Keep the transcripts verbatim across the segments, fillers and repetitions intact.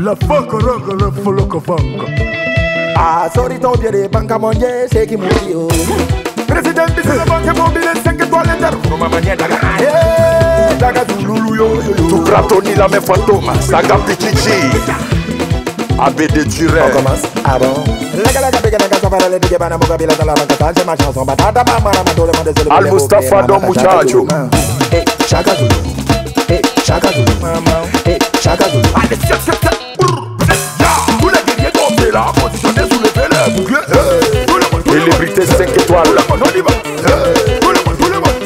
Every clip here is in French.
La foco roco, la foloco fonco. Ah, sorry to piede banca mondiale, sei chi muoio. Presidente della banca mobile, cinque étoiles inter. Come maniera eh, daga Zulu yo yo yo. Tu cratoni la me fantôme, saga pichichi. A B D Turel. On commence. Ah bon. La gala gabe gana gasa para le dige bana moga bila dans la banca tante ma chanson batata ba mara ma dole ma de Al Mustafa don muchacho. Eh, Chaka Zulu. Eh, Chaka Zulu. Mama. Eh, Chaka Zulu. Allez, tiens, tiens, tiens. Ya, tous les guerriers tombés là, positionnés sous les pélés, boucliers. Célébrité cinq étoiles. On y va. Tout le monde, tout le monde.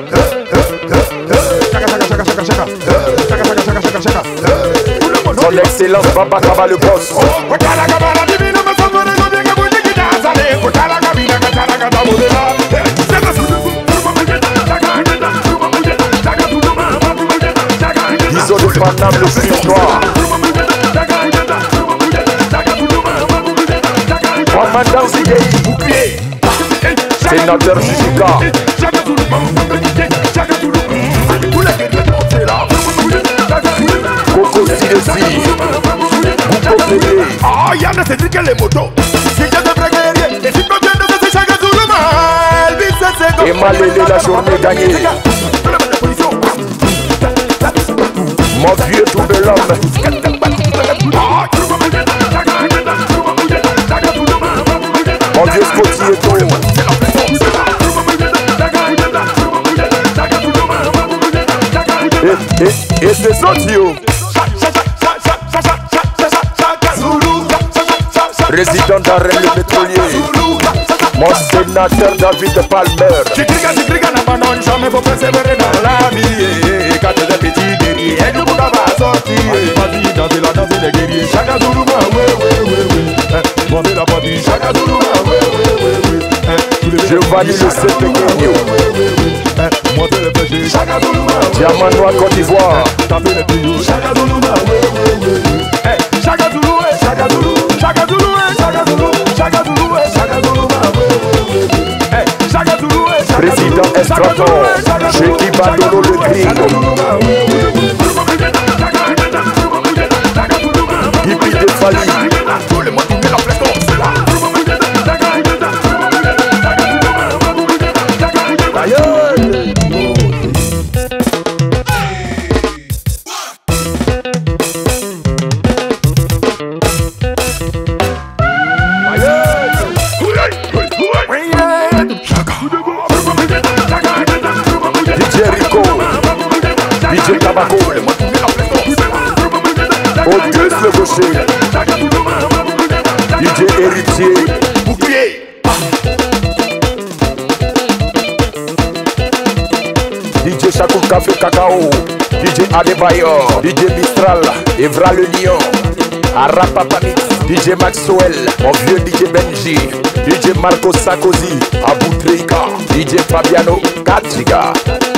Chaka, chaka, chaka, chaka, chaka. Chaka, chaka, chaka, chaka, chaka. Tout le monde. Son excellence Baba Kaba le boss. Kutala kabala divina masafari zote kabunye kidazale. Kutala kabina katala katamudela. Chaka Ils ont le Paname le slip noir. Commandant Zigay, bouclier. Sénateur Jujika. Coco Silesi. Bouco Pélé. Ah, Yann s'est dit qu'elle est moto. Si tu es vrai guerrier, et si tu viens de ce Chaka Zulu mal, vite c'est comme. Et Malélé la journée gagnée. Mon vieux tout de l'homme. Mon vieux Scotty et tout. Et, et, et c'est sorti. Président d'Arène le pétrolier. Mon sénateur David Palmer. Chicriga, chicriga, n'abandonne jamais, faut persévérer dans la vie. Quand t'es petit guerrier, et nous va sortir. Vas-y, danser la danse des guerriers. Chaka Zulu, ouais, ouais, ouais, ouais. Montez la partie, Chaka Zulu, ouais, ouais, ouais. Giovanni le sept pequeño. Montez le péché, Chaka Zulu, ouais. Diamant noir Côte d'Ivoire. Tapez les tuyaux, Chaka Zulu, ouais, ouais, ouais. Chaka Zulu, ouais, Chaka Zulu. Chaka Zulu, ouais, Chaka Zulu. Chaka Zulu, ouais, Chaka Zulu, ouais. Chaka Zulu, ouais, Chaka Zulu. Président Estraton, Cheikh Badolo le Gringo. Hippie de Fali. Tous les mois, tu mets la pression, c'est là. D J Rico, D J Tabaco, Auguste le Gaucher, D J Héritier, Bouclier. D J Chakou Café Cacao, D J Adebayor, D J Mistral, Evra le Lion, Arapapamix, D J Maxwell, mon vieux D J Benji, D J Marco Sarkozy, Abou Treika, D J Fabiano Katsiga.